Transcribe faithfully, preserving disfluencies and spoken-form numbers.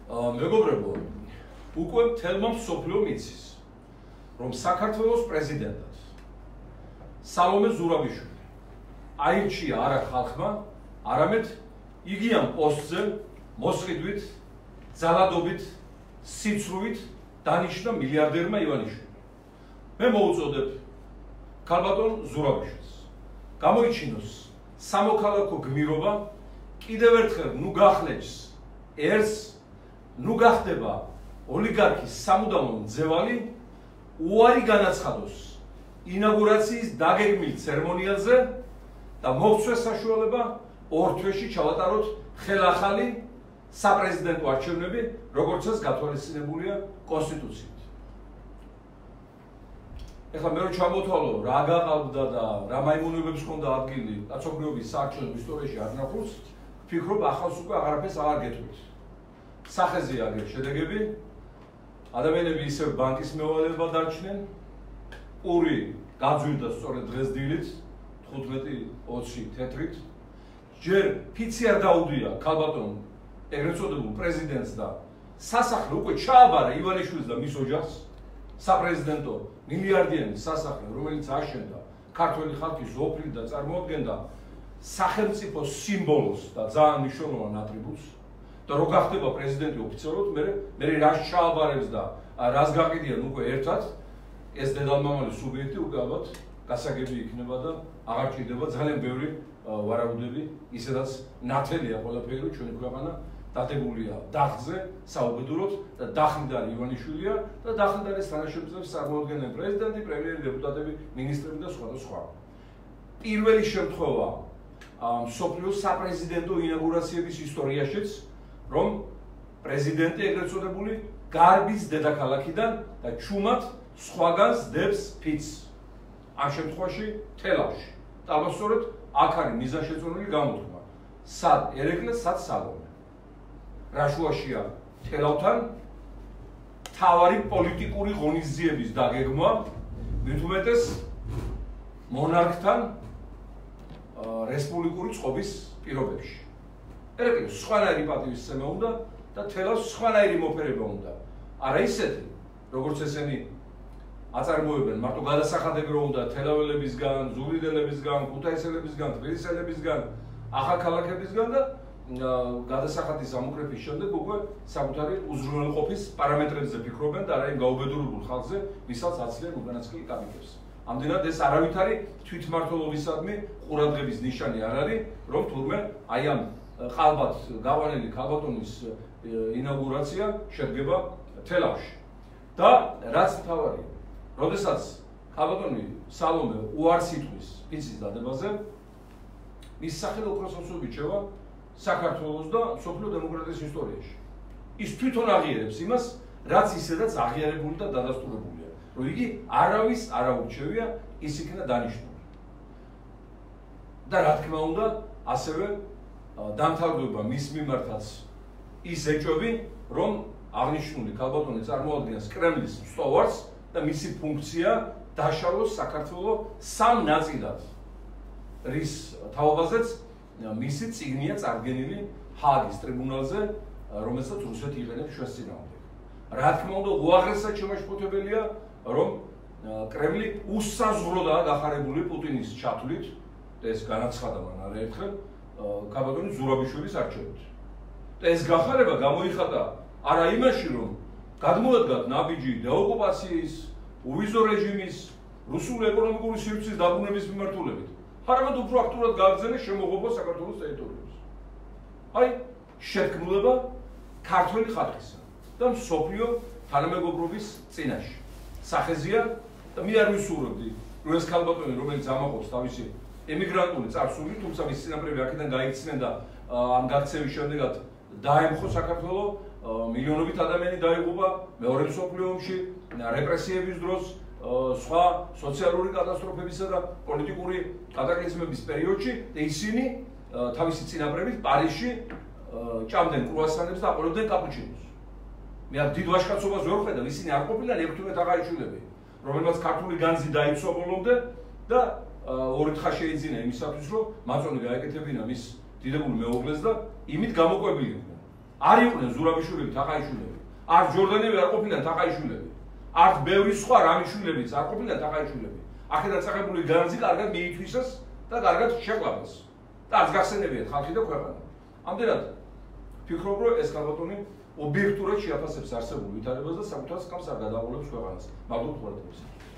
მეგობრებო, უკვე მთელმა მსოფლიომ იცის, რომ საქართველოს პრეზიდენტად სალომე ზურაბიშვილი აირჩია არა ხალხმა, არამედ იგი ამ პოსტზე მოსყიდვით, ძალადობით, სიცრუვით დანიშნა მილიარდერმა ივანიშვილმა. მე მოუწოდებ ქალბატონ ზურაბიშვილს გამოიჩინოს სამოქალაქო გმირობა, კიდევ ერთხელ ნუ გახლეჭს ერს, ნუ გახდება ოლიგარქის სამუდამო მძევალი, უარი განაცხადოს ინაugurაციის დაგეგმილ ცერემონიალზე და მოგცეს საშუალება ორ თვეში ჩავატაროთ ხელახალი საპრეზიდენტო არჩევნები, როგორც ეს გათვალისწინებულია კონსტიტუციით. ეხლა მე რო ჩამოთვალო, რა გაყავდა და რა მაიმუნებებს ჰქონდა ადგილი კაცობრიობის საარჩევნო ისტორიაში არნახულს, ვფიქრობ ახალს უკვე აღარაფერს აღარ გეტყვით. სახეზეა აგერ შედეგები, ადამიანები ისევ ბანკის მევალება დარჩნენ, პური გაძვირდა სწორედ დღეს დილით, თხუთმეტი ოცი თეთრით, ჯერ ფიცი არ დაუდია ქალბატონ ეგრეთ წოდებულ პრეზიდენტს და სასახლე უკვე ჩააბარა ივანიშვილს და მის ოჯახს, საპრეზიდენტო მილიარდიანი სასახლე, რომელიც აშენდა ქართველი ხალხის ოფლით და წარმოადგენდა სახელმწიფო სიმბოლოს და ძალიან მნიშვნელოვან ატრიბუტს და რო გახდება პრეზიდენტი ოფიციალურად, მე მე რას ჩააბარებს და რას გაყიდიან უკვე ერთად, ეს დედალმამალი სუბიექტი უკვე ალბათ გასაგები იქნება და აღარ ჭირდება ძალიან ბევრი ვარაუდები, ისედაც ნათელია ყველაფერი, ჩვენი ქვეყანა დადებულია დახზე, საუბედუროდ და დახლიდან ივანიშვილია და დახლიდან ეს თანაშემწეებს წარმოადგენენ პრეზიდენტი, პრემიერი, დეპუტატები, მინისტრები და სხვა და სხვა. პირველი შემთხვევა მსოფლიოს საპრეზიდენტო ინაugurაციების ისტორიაშიც, რომ პრეზიდენტი ეგრეთ წოდებული გარბის დედაქალაქიდან და ჩუმად სხვაგანს დებს ფიცს. ამ შემთხვევაში თელავში. და ალბათ სწორედ აქ არის მიზანშეწონილი გამოთქმა. სად ერეკლე, სად სალომე. რა შუაშია თელავთან თავარი პოლიტიკური ღონისძიების დაგეგმვა, მით უმეტეს მონარქთან რესპუბლიკური წყობის პირობებში. ერეკლეს სხვანაირი პატივისცემა უნდა და თელავს სხვანაირი მოფერება უნდა. არა ისეთი, როგორც ესენი აწარმოებენ, მარტო გადასახადები რომ უნდა თელაველებისგან, ზუგდიდებისგან, ქუთაისელებისგან, თბილისელებისგან, ახალქალაქებისგან და გადასახადის ამოკრეფის შემდეგ უკვე საკუთარი უზრუნველყოფის პარამეტრებზე ფიქრობენ და არა იმ გაუბედურებულ ხალხზე, ვისაც აცლიან უკანასკნელ კაპიტელს. ამდენად ეს არავითარი თვითმმართველობისადმი ყურადღების ნიშანი არ არის, რომ თურმე აი ამ ყალბად გაყვანილი ქალბატონის ინაugurაცია შედგება თელავში. და რაც მთავარია, როდესაც ქალბატონი სალომე უარს იტყვის ფიცის დადებაზე, მის სახელი ოქროსავსებით შევა საქართველოს და მსოფლიო დემოკრატიის ისტორიაში. ის თვითონ აღიარებს იმას, რაც ისედაც აღიარებული და დადასტურებულია, რომ იგი არავის არ აურჩევია, ის იქნა დანიშნული. და რა თქმა უნდა, ასევე დამთავრდება მის მიმართაც ის ეჭვები, რომ აღნიშნული ქალბატონი წარმოადგენს კრემლის მსტოვარს და მისი ფუნქცია დაშალოს საქართველოს სამ ნაწილად, რის თაობაზეც მისი წიგნია წარდგენილი ჰააგის ტრიბუნალზე, რომელსაც რუსეთი იყენებს ჩვენს წინააღმდეგ. რა თქმა უნდა, უაღრესად შემაშფოთებელია, რომ კრემლი უსაზღვროდაა გახარებული პუტინის ჩათვლით და ეს განაცხადა მან არაერთხელ ქალბატონის ზურაბიშვილის არჩევით. და ეს გახარება გამოიხატა არა იმაში, რომ გადმოადგათ ნაბიჯი დეოკუპაციის, უვიზო რეჟიმის, რუსული ეკონომიკური სივრცის დაბრუნების მიმართულებით, არამედ უფრო აქტიურად გააგრძელეს შემოღობა საქართველოს ტერიტორიაზე. აი, შეთქმულება ქართველი ხალხისა და მსოფლიო თანამეგობრობის წინაშე. სახეზია და მე არ ვისურვებდი, რომ ეს ქალბატონი, რომელიც ამაყობს თავისი ემიგრანტული წარსული, თუმცა მის წინაპრები აქედან გაიქცნენ და ამ გაქცევის შემდეგაც დაემხო საქართველო, მილიონობით ადამიანი დაიღუპა მეორე მსოფლიო ომში, რეპრესიების დროს, სხვა სოციალური კატასტროფებისა და პოლიტიკური კატაკლიზმების პერიოდში და ისინი თავისი წინაპრებით პარიზში ჭამდნენ კრუასანებს და აყოლებდნენ კაპუჩინოს. მე ამ დიდ ვაჟკაცობას ვერ ვხედავ, ისინი არ ყოფილან ექვთიმე თაღაიშვილები, რომელმაც ქართული განძი დაიცვა ბოლომდე და ორი თხა შეიძინა იმისათვის, რომ მაწონი გაეკეთებინა მის დიდებული მეუღლეს და იმით გამოკვებილიყვნენ. არ იყვნენ ზურაბიშვილები, თაყაიშვილები. არ ჯორდანები არ ყოფილან თაყაიშვილები. არც ბევრი სხვა რამიშვილებიც არ ყოფილან თაყაიშვილები. აქედან წახებული განძი კარგად მიითვისეს და კარგად შეყვანეს. და არც გახსენებიათ ხალხი და ქვეყანა. ამდენად ფიქრობ, რომ ეს ქალბატონი ობიექტურად შეაფასებს არსებულ ვითარებას და საკუთარ სკამს არ გადააყოლებს ქვეყანას. მაგდროულად ხვალეთებს.